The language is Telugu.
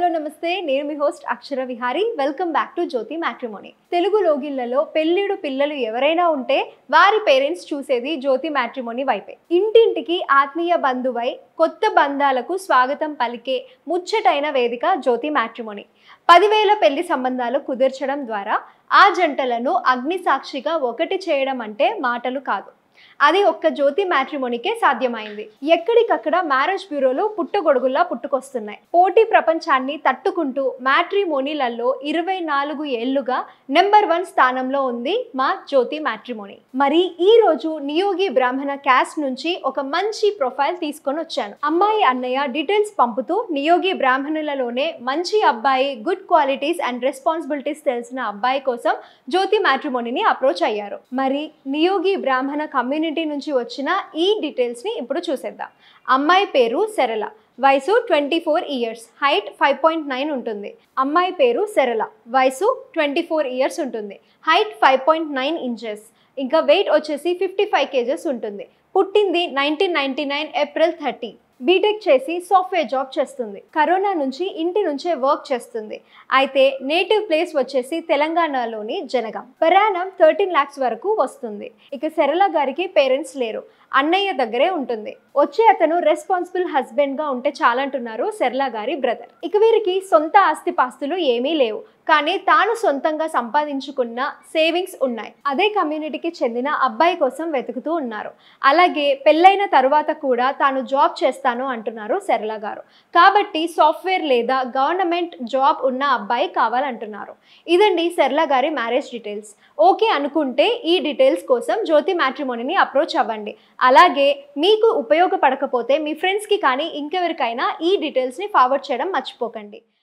హలో నమస్తే, నేను మీ host Akshara Vihari. Welcome back to Jyothi matrimony. Telugu లోగిళ్లలో పెళ్ళిడు పిల్లలు ఎవరైనా ఉంటే వారి పేరెంట్స్ చూసేది జ్యోతి మ్యాట్రిమోనీ వైపే. ఇంటింటికి ఆత్మీయ బంధువై కొత్త బంధాలకు స్వాగతం పలికే ముచ్చటైన వేదిక జ్యోతి మ్యాట్రిమోనీ. 10,000 పెళ్లి సంబంధాలు కుదిర్చడం ద్వారా ఆ జంటలను అగ్ని సాక్షిగా ఒకటి చేయడం అంటే మాటలు కాదు. అది ఒక్క జ్యోతి మ్యాట్రిమోనీకే సాధ్యమైంది. ఎక్కడికక్కడ మ్యారేజ్ బ్యూరోలు పుట్టగొడుగుల్లా పుట్టుకొస్తున్నాయి. పోటీ ప్రపంచాన్ని తట్టుకుంటూ మ్యాట్రిమోనీలలో 24 ఏళ్లుగా నెంబర్ 1 స్థానంలో ఉంది మా జ్యోతి మ్యాట్రిమోనీ. మరి ఈ రోజు నియోగి బ్రాహ్మణ క్యాస్ట్ నుంచి ఒక మంచి ప్రొఫైల్ తీసుకొని వచ్చాను. అమ్మాయి అన్నయ్య డీటెయిల్స్ పంపుతూ నియోగి బ్రాహ్మణులలోనే మంచి అబ్బాయి, గుడ్ క్వాలిటీస్ అండ్ రెస్పాన్సిబిలిటీస్ తెలిసిన అబ్బాయి కోసం జ్యోతి మ్యాట్రిమోనీని అప్రోచ్ అయ్యారు. మరి నియోగి బ్రాహ్మణ కమ్యూనిటీ నుంచి వచ్చిన ఈ డీటెయిల్స్ ని ఇప్పుడు చూసేద్దాం. అమ్మాయి పేరు సరళ, వయసు 24 ఇయర్స్, హైట్ 5.9 ఉంటుంది. అమ్మాయి పేరు సరళ, వయసు 24 ఇయర్స్ ఉంటుంది, హైట్ 5.9 ఇంచెస్, ఇంకా వెయిట్ వచ్చేసి 55 కేజెస్ ఉంటుంది. పుట్టింది 1999 ఏప్రిల్ 30. బీటెక్ చేసి సాఫ్ట్వేర్ జాబ్ చేస్తుంది. కరోనా నుంచి ఇంటి నుంచే వర్క్ చేస్తుంది. అయితే నేటివ్ ప్లేస్ వచ్చేసి తెలంగాణలోని జనగాం. ప్రయాణం 13 lakhs వరకు వస్తుంది. ఇక సరళ గారికి పేరెంట్స్ లేరు, అన్నయ్య దగ్గరే ఉంటుంది. వచ్చే అతను రెస్పాన్సిబుల్ హస్బెండ్ గా ఉంటే చాలంటున్నారు సరళ గారి బ్రదర్. ఇక వీరికి సొంత ఆస్తిపాస్తులు ఏమీ లేవు, కానీ తాను సొంతంగా సంపాదించుకున్న సేవింగ్స్ ఉన్నాయి. అదే కమ్యూనిటీకి చెందిన అబ్బాయి కోసం వెతుకుతూ ఉన్నారు. అలాగే పెళ్ళైన తరువాత కూడా తాను జాబ్ చేస్తాను అంటున్నారు సరళ గారు. కాబట్టి సాఫ్ట్వేర్ లేదా గవర్నమెంట్ జాబ్ ఉన్న అబ్బాయి కావాలంటున్నారు. ఇదండి సరళ గారి మ్యారేజ్ డీటెయిల్స్. ఓకే అనుకుంటే ఈ డీటెయిల్స్ కోసం జ్యోతి మ్యాట్రిమోనీని అప్రోచ్ అవ్వండి. అలాగే మీకు ఉపయోగపడకపోతే మీ ఫ్రెండ్స్కి కానీ ఇంకెవరికైనా ఈ డీటెయిల్స్ని ఫార్వర్డ్ చేయడం మర్చిపోకండి.